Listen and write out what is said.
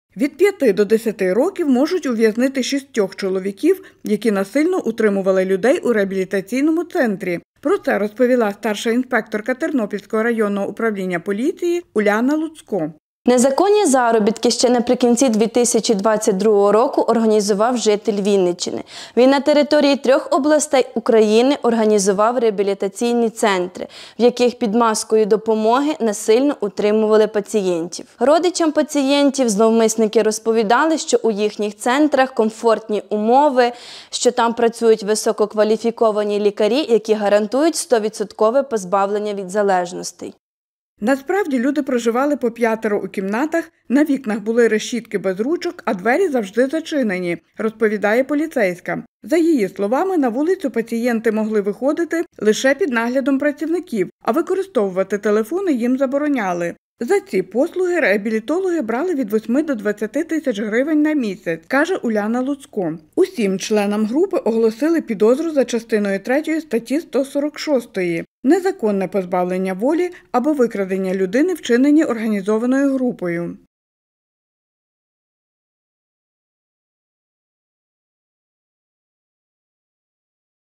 Від 5 до 10 років можуть ув'язнити 6 чоловіків, які насильно утримували людей у реабілітаційному центрі. Про це розповіла старша інспекторка Тернопільського районного управління поліції Уляна Луцько. Незаконні заробітки ще наприкінці 2022 року організував житель Вінниччини. Він на території 3 областей України організував реабілітаційні центри, в яких під маскою допомоги насильно утримували пацієнтів. Родичам пацієнтів зловмисники розповідали, що у їхніх центрах комфортні умови, що там працюють висококваліфіковані лікарі, які гарантують 100% позбавлення від залежностей. Насправді люди проживали по 5 у кімнатах, на вікнах були решітки без ручок, а двері завжди зачинені, розповідає поліцейська. За її словами, на вулицю пацієнти могли виходити лише під наглядом працівників, а використовувати телефони їм забороняли. За ці послуги реабілітологи брали від 8 до 20 тисяч гривень на місяць, каже Уляна Луцько. Усім членам групи оголосили підозру за частиною 3 статті 146 «Незаконне позбавлення волі або викрадення людини, вчинені організованою групою».